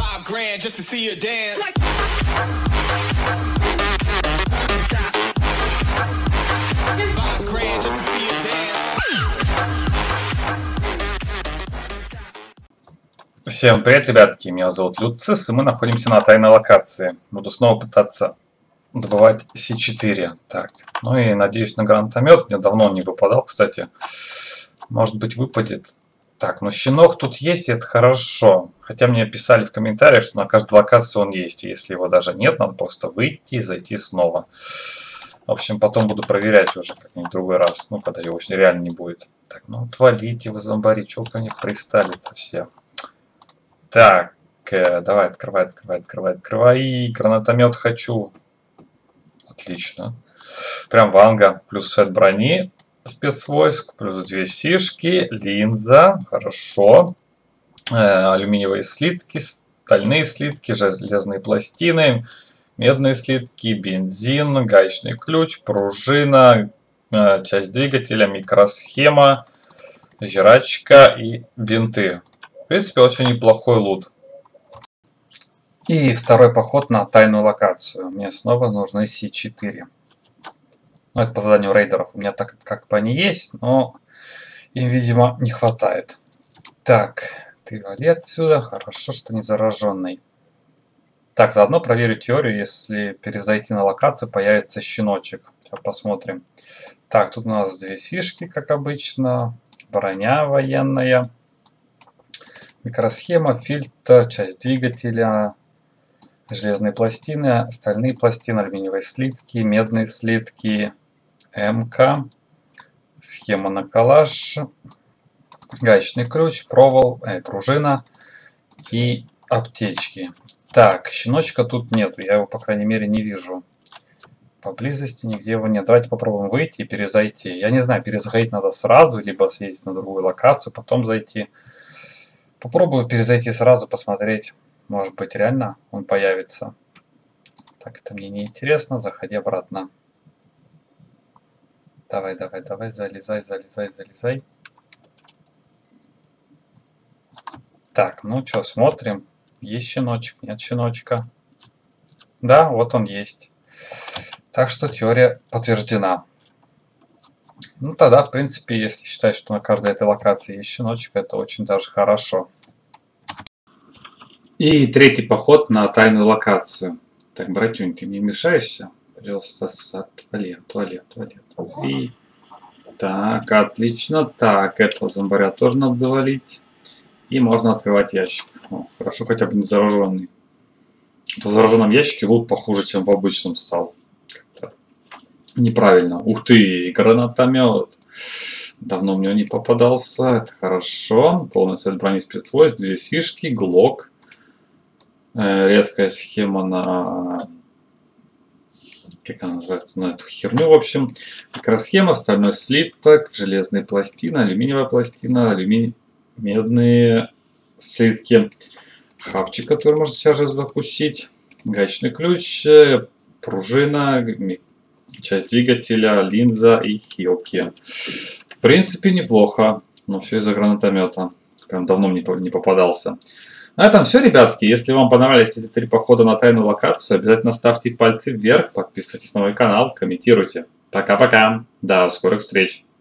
5 grand just to see you dance. Всем привет, ребятки, меня зовут Люцис, и мы находимся на тайной локации. Буду снова пытаться добывать С4. Так, ну и надеюсь на гранатомет. Мне давно он не выпадал, кстати. Может быть, выпадет. Так, ну щенок тут есть, и это хорошо. Хотя мне писали в комментариях, что на каждой локации он есть. И если его даже нет, надо просто выйти и зайти снова. В общем, потом буду проверять уже как-нибудь в другой раз. Ну, когда его реально не будет. Так, ну отвалите вы, зомбари. Чего ко мне пристали-то все? Так, давай, открывай. Гранатомет хочу. Отлично. Прям ванга. Плюс сет брони спецвойск. Плюс 2 сишки. Линза. Хорошо. Алюминиевые слитки. Стальные слитки. Железные пластины. Медные слитки. Бензин. Гаечный ключ. Пружина. Часть двигателя. Микросхема. Жрачка и бинты. В принципе, очень неплохой лут. И второй поход на тайную локацию. Мне снова нужны С4. Ну, это по заданию рейдеров. У меня так как бы они есть, но им, видимо, не хватает. Так, ты вали отсюда. Хорошо, что не зараженный. Так, заодно проверю теорию. Если перезайти на локацию, появится щеночек. Сейчас посмотрим. Так, тут у нас 2 сишки, как обычно. Броня военная. Микросхема, фильтр, часть двигателя, железные пластины, стальные пластины, алюминиевые слитки, медные слитки, МК, схема на коллаж, гаечный ключ, пружина и аптечки. Так, щеночка тут нету, я его, по крайней мере, не вижу. Поблизости нигде его нет. Давайте попробуем выйти и перезайти. Я не знаю, перезаходить надо сразу, либо съездить на другую локацию, потом зайти. Попробую перезайти сразу, посмотреть. Может быть, реально он появится. Так, это мне не интересно. Заходи обратно. Давай, залезай. Так, ну что, смотрим. Есть щеночек, нет щеночка. Да, вот он есть. Так что теория подтверждена. Ну тогда, в принципе, если считать, что на каждой этой локации есть щеночек, это очень даже хорошо. И третий поход на тайную локацию. Так, братюнь, ты мне мешаешься? Пожалуйста, отвали. Так, отлично. Так, этого зомбаря тоже надо завалить. И можно открывать ящик. О, хорошо, хотя бы не зараженный. В зараженном ящике лут похуже, чем в обычном стал. Неправильно. Ух ты, гранатомет. Давно мне не попадался. Это хорошо. Полный сет брони спецвойск, 2 сишки, глок. Редкая схема на... Как она называется? На эту херню, в общем. Микросхема, стальной слиток, железные пластины, алюминиевая пластина, медные слитки. Хавчик, который можно сейчас же закусить. Гаечный ключ, пружина, часть двигателя, линза и хилки. В принципе, неплохо. Но все из-за гранатомета. Прям давно мне не попадался. На этом все, ребятки. Если вам понравились эти 3 похода на тайную локацию, обязательно ставьте пальцы вверх, подписывайтесь на мой канал, комментируйте. Пока-пока. До скорых встреч.